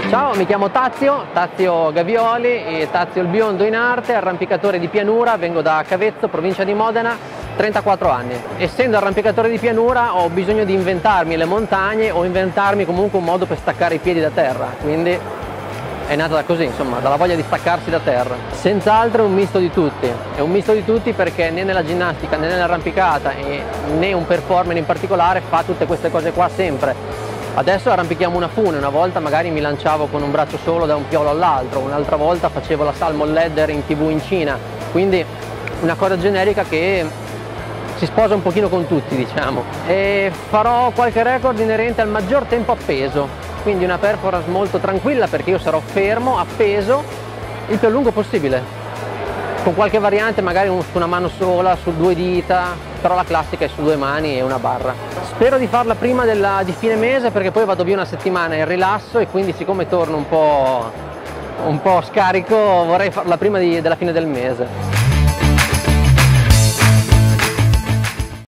Ciao, mi chiamo Tazio Gavioli, e Tazio il biondo in arte, arrampicatore di pianura, vengo da Cavezzo, provincia di Modena, 34 anni. Essendo arrampicatore di pianura ho bisogno di inventarmi le montagne o inventarmi comunque un modo per staccare i piedi da terra, quindi è nata da così, insomma, dalla voglia di staccarsi da terra. Senz'altro è un misto di tutti, è un misto di tutti perché né nella ginnastica né nell'arrampicata né un performer in particolare fa tutte queste cose qua sempre. Adesso arrampichiamo una fune, una volta magari mi lanciavo con un braccio solo da un piolo all'altro, un'altra volta facevo la salmon ladder in TV in Cina, quindi una cosa generica che si sposa un pochino con tutti, diciamo. E farò qualche record inerente al maggior tempo appeso, quindi una performance molto tranquilla perché io sarò fermo, appeso, il più a lungo possibile, con qualche variante magari su una mano sola, su 2 dita, però la classica è su 2 mani e una barra. Spero di farla prima di fine mese perché poi vado via una settimana in rilasso e quindi siccome torno un po' scarico vorrei farla prima della fine del mese.